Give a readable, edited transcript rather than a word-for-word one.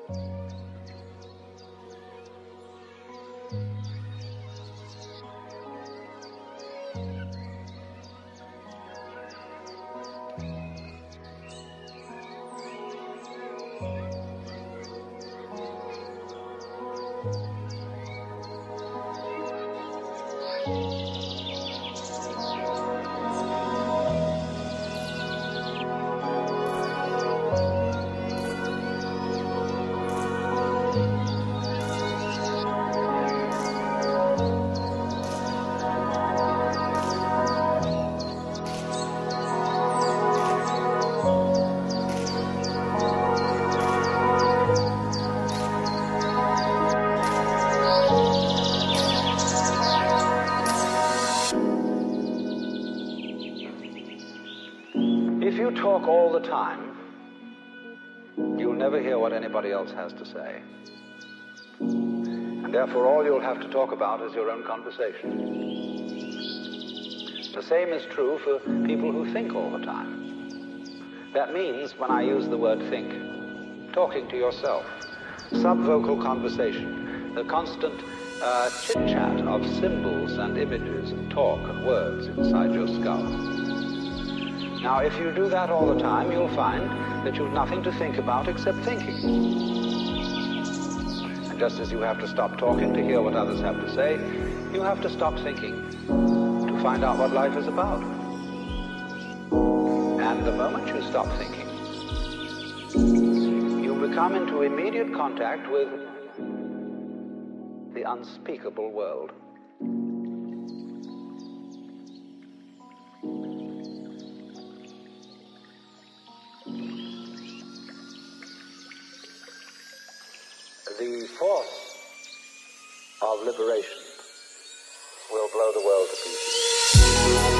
If you talk all the time, you'll never hear what anybody else has to say. And therefore, all you'll have to talk about is your own conversation. The same is true for people who think all the time. That means, when I use the word think, talking to yourself, subvocal conversation, the constant chit-chat of symbols and images and talk and words inside your skull. Now, if you do that all the time, you'll find that you've nothing to think about except thinking. And just as you have to stop talking to hear what others have to say, you have to stop thinking to find out what life is about. And the moment you stop thinking, you become into immediate contact with the unspeakable world. The force of liberation will blow the world to pieces.